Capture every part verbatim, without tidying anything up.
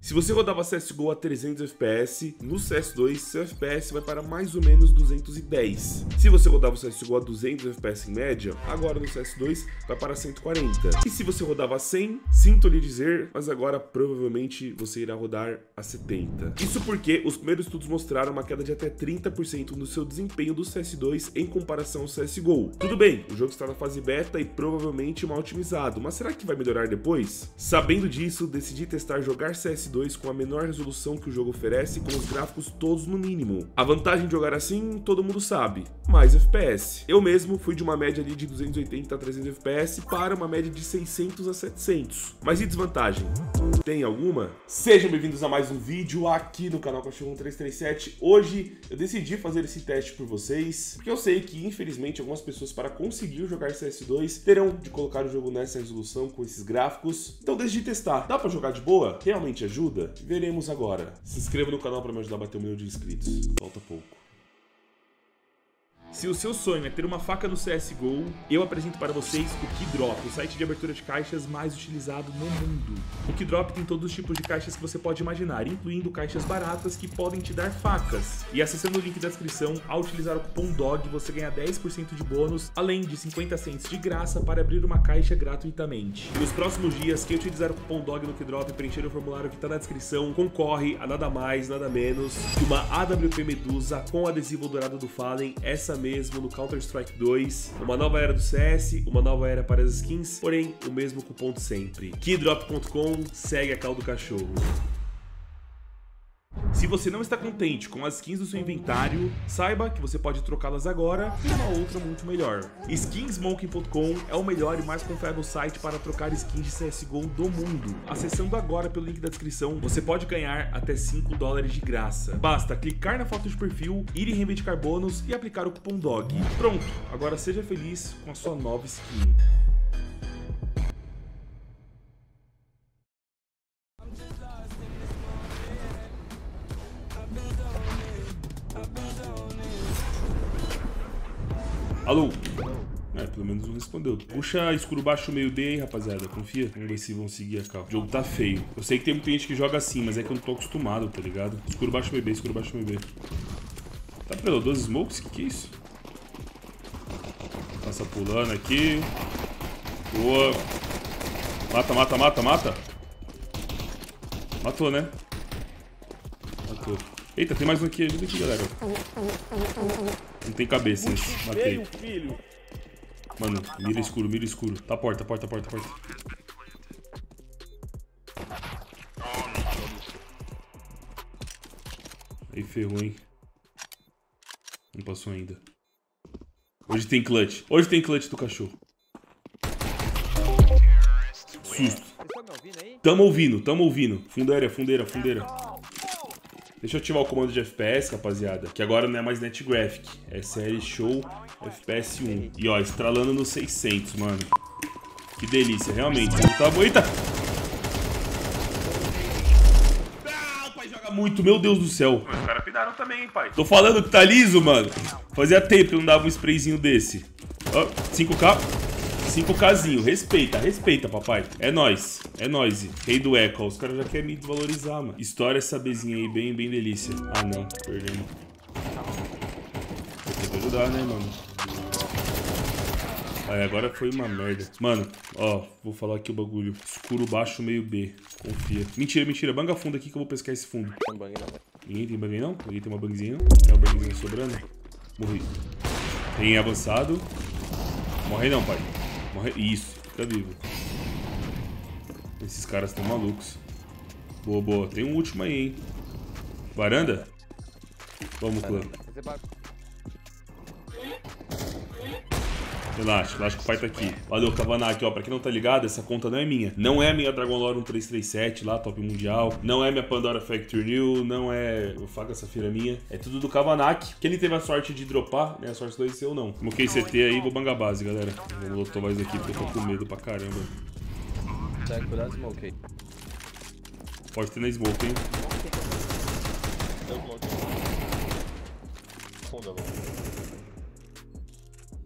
Se você rodava C S G O a trezentos F P S, no C S dois seu F P S vai para mais ou menos duzentos e dez. Se você rodava o C S G O a duzentos F P S em média, agora no C S dois vai para cento e quarenta. E se você rodava a cem, sinto lhe dizer, mas agora provavelmente você irá rodar a setenta. Isso porque os primeiros estudos mostraram uma queda de até trinta por cento no seu desempenho do C S dois em comparação ao C S G O. Tudo bem, o jogo está na fase beta e provavelmente mal otimizado, mas será que vai melhorar depois? Sabendo disso, decidi testar jogar C S dois com a menor resolução que o jogo oferece, com os gráficos todos no mínimo. A vantagem de jogar assim, todo mundo sabe, mais F P S. Eu mesmo fui de uma média ali de duzentos e oitenta a trezentos F P S para uma média de seiscentos a setecentos. Mas e desvantagem? Tem alguma? Sejam bem-vindos a mais um vídeo aqui no canal Cachorro um três três sete. Hoje eu decidi fazer esse teste por vocês, porque eu sei que infelizmente algumas pessoas, para conseguir jogar C S dois, terão de colocar o jogo nessa resolução com esses gráficos. Então decidi testar. Dá pra jogar de boa? Realmente ajuda? Veremos agora. Se inscreva no canal para me ajudar a bater um milhão de inscritos. Falta pouco. Se o seu sonho é ter uma faca no C S G O, eu apresento para vocês o Keydrop, o site de abertura de caixas mais utilizado no mundo. O Keydrop tem todos os tipos de caixas que você pode imaginar, incluindo caixas baratas que podem te dar facas. E acessando o link da descrição, ao utilizar o cupom D O G, você ganha dez por cento de bônus, além de cinquenta cents de graça para abrir uma caixa gratuitamente. E nos próximos dias, quem utilizar o cupom D O G no Keydrop e preencher o formulário que está na descrição, concorre a nada mais, nada menos que uma A W P Medusa com adesivo dourado do Fallen, essa mesmo no Counter-Strike dois, uma nova era do C S, uma nova era para as skins, porém o mesmo cupom de sempre. Keydrop ponto com, segue a cal do cachorro. Se você não está contente com as skins do seu inventário, saiba que você pode trocá-las agora por uma outra muito melhor. Skinsmoking ponto com é o melhor e mais confiável site para trocar skins de C S G O do mundo. Acessando agora pelo link da descrição, você pode ganhar até cinco dólares de graça. Basta clicar na foto de perfil, ir em reivindicar bônus e aplicar o cupom D O G. Pronto, agora seja feliz com a sua nova skin. Alô? É, pelo menos não respondeu. Puxa escuro baixo meio D aí, rapaziada. Confia. Vamos ver se vão seguir a cal. O jogo tá feio. Eu sei que tem muita gente que joga assim, mas é que eu não tô acostumado, tá ligado? Escuro baixo meio B, escuro baixo meio B. Tá pelo doze smokes? Que que é isso? Passa pulando aqui. Boa. Mata, mata, mata, mata. Matou, né? Matou. Eita, tem mais um aqui. Ajuda aqui, galera. Não tem cabeça esse. Matei. Mano, mira escuro, mira escuro. Tá porta, porta, porta, porta. Aí ferrou, hein? Não passou ainda. Hoje tem clutch. Hoje tem clutch do cachorro. Susto. Tamo ouvindo, tamo ouvindo. Fundeira, fundeira, fundeira. Deixa eu ativar o comando de F P S, rapaziada, que agora não é mais NetGraphic, é série Show F P S um. E ó, estralando no seiscentos, mano. Que delícia, realmente. Tá bom. Eita! Ah, o pai joga muito, meu Deus do céu. Mas os caras pidaram também, hein, pai. Tô falando que tá liso, mano. Fazia tempo que eu não dava um sprayzinho desse. Ó, cinco K. cinco Kzinho, respeita, respeita, papai. É nóis, é nóis. Rei do Echo, os caras já querem me desvalorizar, mano. Estoura essa Bzinha aí, bem, bem delícia. Ah, não, perdemos. Vou ter que ajudar, né, mano? Aí, agora foi uma merda. Mano, ó, vou falar aqui o bagulho. Escuro baixo, meio B. Confia. Mentira, mentira. Banga fundo aqui que eu vou pescar esse fundo. Ninguém tem bang não? Ninguém tem uma bangzinha não? Tem uma bangzinha sobrando? Morri. Tem avançado. Morre não, pai. Morre. Isso, fica vivo. Esses caras estão malucos. Boa, boa. Tem um último aí, hein? Varanda? Vamos, clã. Relaxa, relaxa que o pai tá aqui. Valeu, Kavanak, ó. Pra quem não tá ligado, essa conta não é minha. Não é a minha Dragon Lore um três três sete lá, top mundial. Não é minha Pandora Factory New. Não é o Faca Safira minha. É tudo do Kavanak. Que ele teve a sorte de dropar, né? A sorte do eu não. Moquei C T aí, vou bangar base, galera. Vou lotar mais aqui porque eu tô com medo pra caramba. Cuidado, smoke aí. Pode ter na smoke, hein?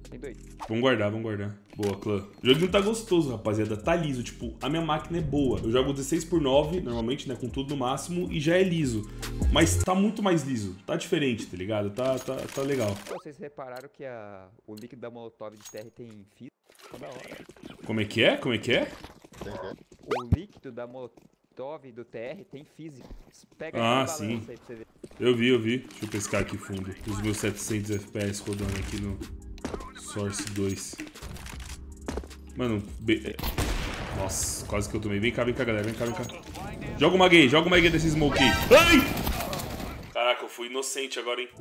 Tem dois. Vamos guardar, vamos guardar. Boa, clã. O jogo não tá gostoso, rapaziada. Tá liso. Tipo, a minha máquina é boa. Eu jogo dezesseis por nove, normalmente, né? Com tudo no máximo. E já é liso. Mas tá muito mais liso. Tá diferente, tá ligado? Tá, tá, tá legal. Vocês repararam que a... o líquido da Molotov de T R tem física? Tá da hora. Como é que é? Como é que é? O líquido da Molotov do T R tem física. Pega Ah, essa sim. balança aí pra você ver. Eu vi, eu vi. Deixa eu pescar aqui fundo. Os meus setecentos F P S rodando aqui no Source dois. Mano, be... nossa, quase que eu tomei. Vem cá, vem cá, galera. Vem cá, vem cá. Joga uma gay, joga uma gay desse smoke aí. Ai! Caraca, eu fui inocente agora, hein.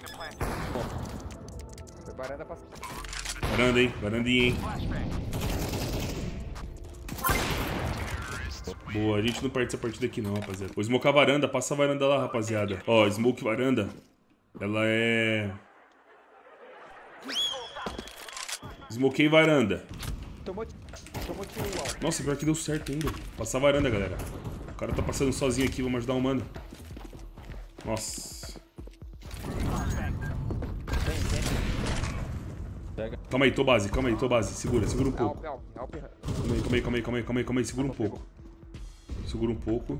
Foi varanda pra... Varanda, hein? Varandinha, hein? Boa, a gente não perde essa partida aqui não, rapaziada. Vou smocar a varanda, passa a varanda lá, rapaziada. Ó, smoke varanda. Ela é... Smokei varanda. Tomou, tomou tiro alto. Nossa, pior que deu certo ainda. Passar a varanda, galera. O cara tá passando sozinho aqui, vamos ajudar o mano. Nossa. Pega. Calma aí, tô base, calma aí, tô base. Segura, segura um pouco. Alp, alp, alp. Calma aí, calma aí, calma aí, calma aí, calma aí, calma aí. Segura um pouco. Segura um pouco.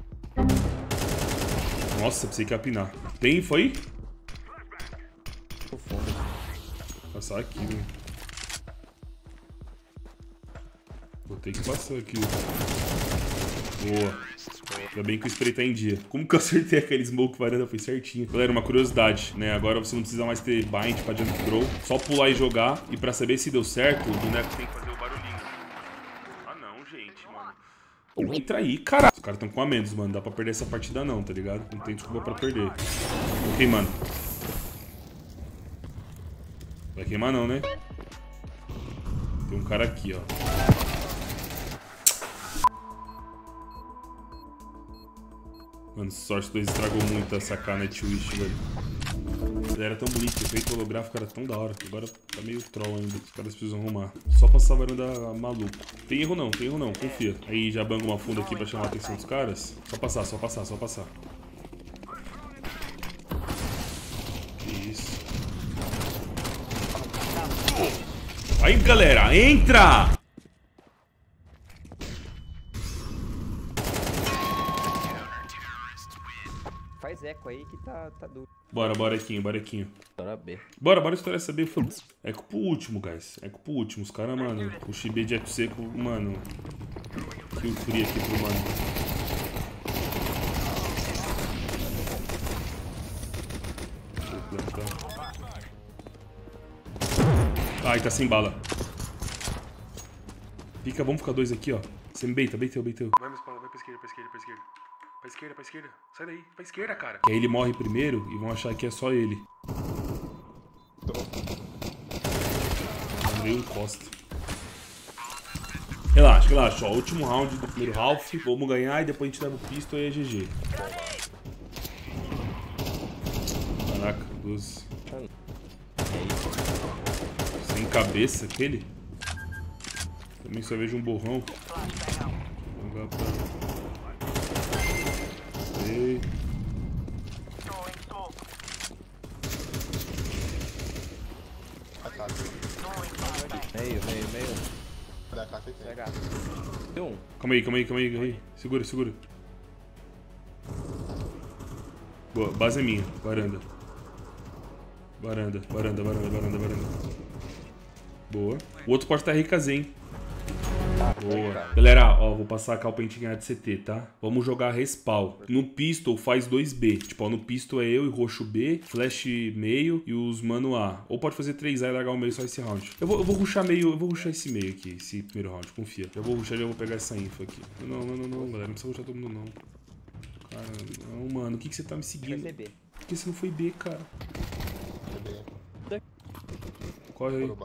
Nossa, pensei que ia pinar. Tem, foi? Vou passar aqui, velho. Vou ter que passar aqui. Boa. Ainda bem que o spray tá em dia. Como que eu acertei aquele smoke varanda? Foi certinho. Galera, uma curiosidade, né? Agora você não precisa mais ter bind pra jump throw. Só pular e jogar. E pra saber se deu certo, o boneco tem que fazer o barulhinho. Ah não, gente, mano. Não entra aí, caralho. Os caras tão com a menos, mano. Dá pra perder essa partida não, tá ligado? Não tem desculpa pra perder. Vou queimando. Vai queimar não, né? Tem um cara aqui, ó. Mano, Source dois estragou muito essa K Nightwish, velho. Ele era tão bonito, o efeito holográfico era tão da hora, que agora tá meio troll ainda. Os caras precisam arrumar. Só passar a varanda maluco. Tem erro não, tem erro não, confia. Aí já banga uma funda aqui pra chamar a atenção dos caras. Só passar, só passar, só passar. Que isso. Aí, galera, entra! Faz eco aí que tá, tá duro. Bora, bora, Equinho, bora, Equinho. Bora B. Bora, bora estourar essa B. Eco pro último, guys. Eco pro último. Os caras, mano, o X-B de eco seco, mano. Kill free aqui pro mano. Deixa eu plantar. Ai, tá sem bala. Fica, vamos ficar dois aqui, ó. Você me beita, beiteu, beiteu. Vai, vai pra esquerda, pra esquerda, pra esquerda. Pra esquerda, pra esquerda. Sai daí, pra esquerda, cara. E aí ele morre primeiro e vão achar que é só ele. Mandei um costa. Relaxa, relaxa. Ó, último round do primeiro half. Vamos ganhar e depois a gente leva o pistol e é G G. Caraca, doze. Sem cabeça aquele. Também só vejo um borrão. Vamos jogar pra... Ei. Meio, meio, meio. Tem um. Calma aí, calma aí, calma aí, calma aí. Segura, segura. Boa, base é minha. Varanda. Varanda, varanda, varanda, varanda, varanda. Boa. O outro pode estar R K Z, hein? Boa. Galera, ó, vou passar a calpentinha de C T, tá? Vamos jogar respawn. No pistol faz dois B. Tipo, ó, no pistol é eu e roxo B, flash meio e os mano A. Ou pode fazer três A e largar o meio só esse round. Eu vou, eu vou rushar meio, eu vou rushar esse meio aqui, esse primeiro round, confia. Eu vou rushar e eu vou pegar essa info aqui. Não, não, não, não, galera, não precisa rushar todo mundo, não. Cara, não, mano, o que que você tá me seguindo? Por que você não foi B, cara? Corre aí.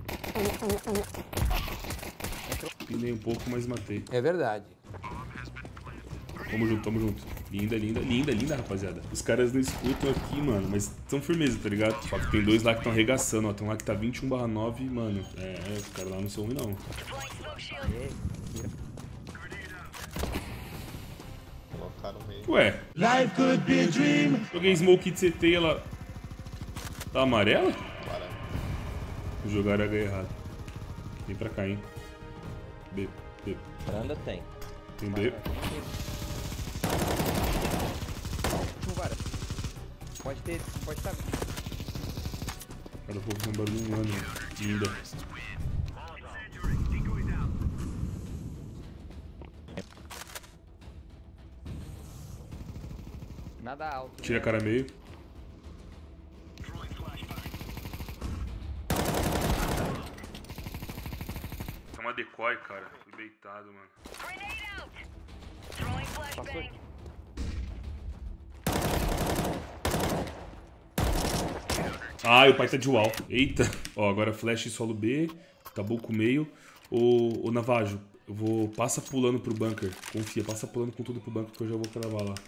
Pinei um pouco, mas matei. É verdade. Tamo junto, tamo junto. Linda, linda, linda, linda, rapaziada. Os caras não escutam aqui, mano, mas são firmeza, tá ligado? Só que tem dois lá que estão arregaçando, ó. Tem um lá que tá vinte e um barra nove, mano. É, os caras lá não são ruins, não. Ué. Life could be a dream. Joguei smoke de C T e ela... Tá amarela? Jogaram H errado. Vem pra cá, hein. B, B. Varanda tem. Tem B. Não, vara. Pode ter, pode estar. Cara, eu vou fazer um barulho um ano ainda. Nada alto. Tira a cara meio. Tá uma decoy, cara. Fui beitado, mano. Passou aqui. Ah, o pai tá de wall. Eita. Ó, agora flash em solo B. Tabuco meio. Ô, ô Navajo, eu vou... Passa pulando pro bunker. Confia, passa pulando com tudo pro bunker que eu já vou cravar lá.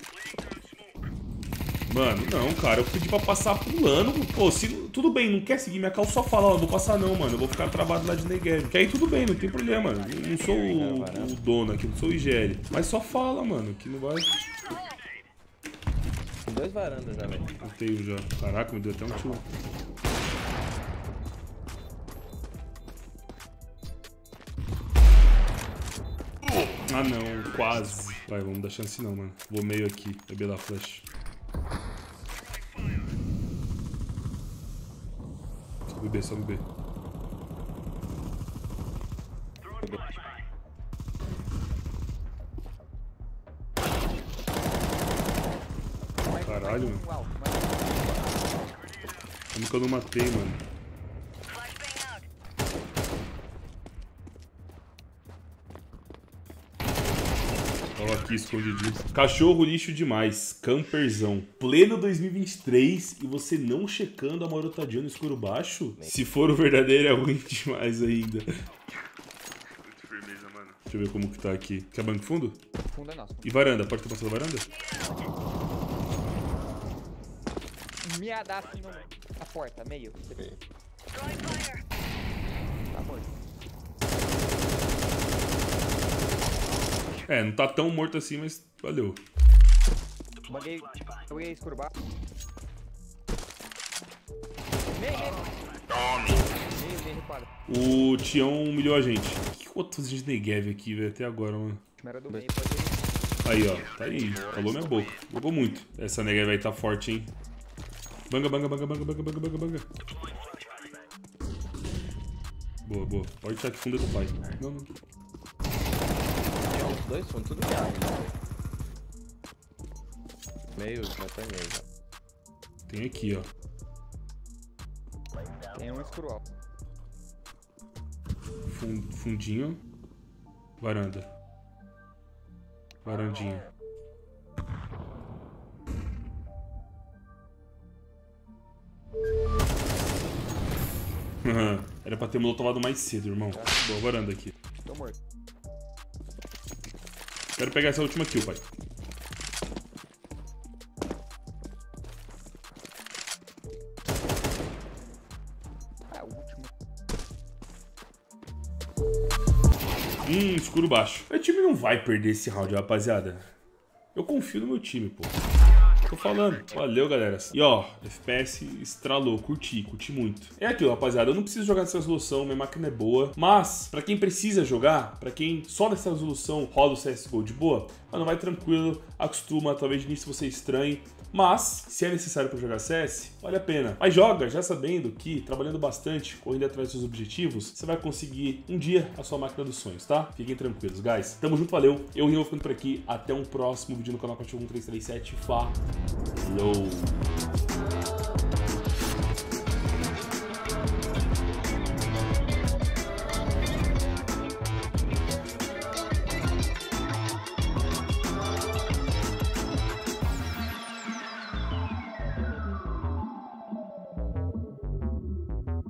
Mano, não, cara. Eu pedi pra passar pulando. Pô, se... Tudo bem, não quer seguir minha cal, só fala, ó, não vou passar não, mano. Eu vou ficar travado lá de Negev. Que aí tudo bem, não tem problema. Eu não sou o, o dono aqui, não sou o I G L. Mas só fala, mano, que não vai... Tem dois varandas já, velho. Eu tenho já. Caraca, me deu até um tiro. Ah não, quase. Vai, vamos dar chance não, mano. Vou meio aqui, beber da flash. Sobe B, sobe B. Caralho, mano. Como que eu não matei, mano? Tava aqui escondidinho. Cachorro lixo demais. Camperzão. Pleno dois mil e vinte e três e você não checando a marotadinha no escuro baixo? Se for o verdadeiro, é ruim demais ainda. Muito firmeza, mano. Deixa eu ver como que tá aqui. Quer banco fundo? Fundo é nosso. E varanda? Pode ter passado a varanda? Miada assim no... na porta, meio. Você vê. Tá morto. É, não tá tão morto assim, mas valeu. Baguei. Eu ia escuro baixo. Meio, meio. Meio, meio, repara. O Tião humilhou a gente. O que que eu tô fazendo de Negev aqui, velho, até agora, mano? Era do meio, pode ir. Aí, ó. Tá aí. Falou minha boca. Jogou muito. Essa Negev aí tá forte, hein? Banga, banga, banga, banga, banga, banga, banga, banga. Boa, boa. Pode deixar que fundo é do pai. Não, não. Os dois fundos, tudo miado, né? Meio, já tá meio já. Tem aqui, ó. Tem um escuro alto. Fun- Fundinho. Varanda. Varandinha. Era pra ter molovado mais cedo, irmão. Boa, varanda aqui. Tô morto. Quero pegar essa última kill, pai. Ah, o último. Hum, escuro baixo. Meu time não vai perder esse round, rapaziada. Eu confio no meu time, pô. Tô falando. Valeu, galera. E ó, F P S estralou, curti, curti muito. É aquilo, rapaziada, eu não preciso jogar nessa resolução, minha máquina é boa. Mas, pra quem precisa jogar, pra quem só nessa resolução roda o C S G O de boa, mano, vai tranquilo, acostuma, talvez de início você estranhe. Mas, se é necessário para jogar C S, vale a pena. Mas joga já sabendo que, trabalhando bastante, correndo atrás dos seus objetivos, você vai conseguir um dia a sua máquina dos sonhos, tá? Fiquem tranquilos, guys. Tamo junto, valeu. Eu, Rio, vou ficando por aqui. Até um próximo vídeo no canal Cachorro um três três sete. Falou!